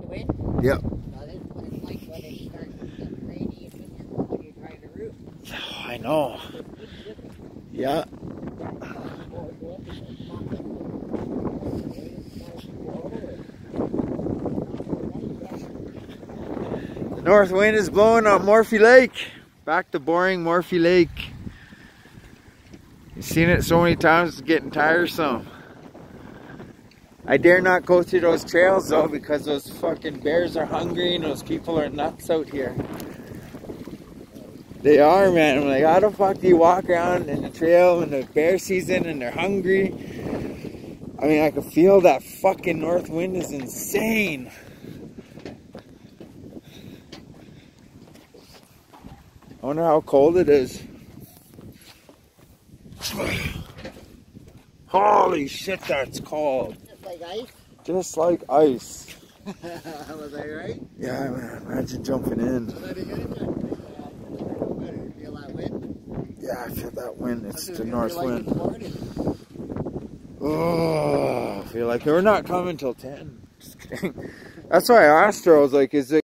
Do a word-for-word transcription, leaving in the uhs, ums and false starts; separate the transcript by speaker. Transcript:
Speaker 1: wind?
Speaker 2: Yep.
Speaker 1: So this is what it's like when it starts to get rainy and miserable when you're trying to root.
Speaker 2: Oh, I know. Yeah. The north wind is blowing on Morphy Lake. Back to boring Morphy Lake. You've seen it so many times, it's getting tiresome. I dare not go through those trails though, because those fucking bears are hungry and those people are nuts out here. They are, man. I'm like, how the fuck do you walk around in the trail in the bear season and they're hungry? I mean, I can feel that fucking north wind is insane. I wonder how cold it is. Holy shit, that's cold.
Speaker 1: Just like ice?
Speaker 2: Just like ice.
Speaker 1: Was I right?
Speaker 2: Yeah, man. Imagine jumping in.
Speaker 1: Feel that wind?
Speaker 2: Yeah, I feel that wind. It's the
Speaker 1: gonna
Speaker 2: north
Speaker 1: be like
Speaker 2: wind. Oh, I feel like we're not coming till ten. Just kidding. That's why I asked her. I was like, is it